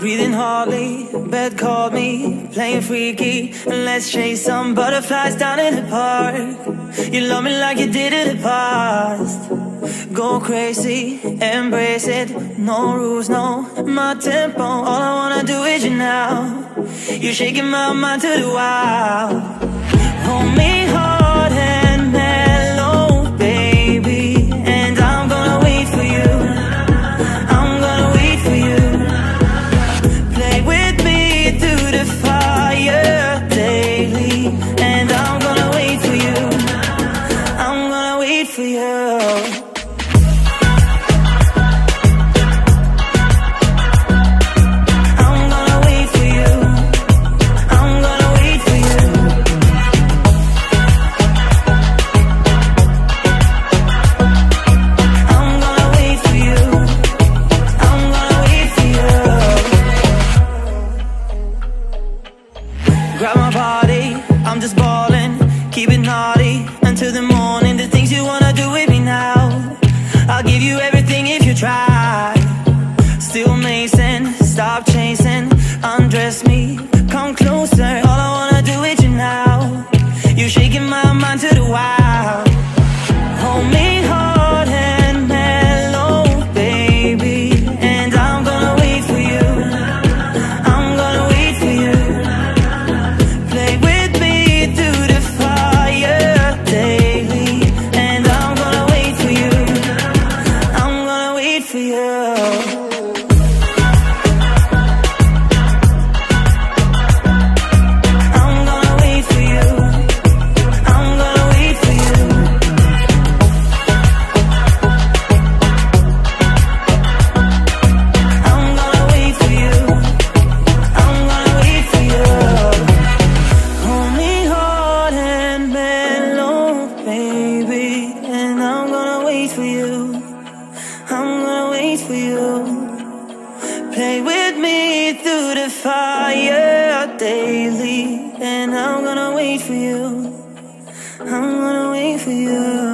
breathing hardly. Bed called me, playing freaky, and let's chase some butterflies down in the park. You love me like you did in the past. Go crazy, embrace it. No rules, no, my tempo. All I wanna do is you now. You're shaking my mind to the wild. Hold me hard and mellow, baby, and I'm gonna wait for you. I'm gonna wait for you. Play with me through the fire daily, and I'm gonna wait for you. I'm gonna wait for you. Grab my body, I'm just ballin', keep it naughty until the morning. The things you wanna do with me now, I'll give you everything if you try. Still Mason, stop chasing, undress me, come closer. All I wanna do is you now. You're shaking my mind to the wild. Hold me hard and mellow, baby, and I'm gonna wait for you. I'm gonna wait for you. Play with me through the fire daily, and I'm gonna wait for you. I'm gonna wait for you. Play with me through the fire daily, and I'm gonna wait for you. I'm gonna wait for you.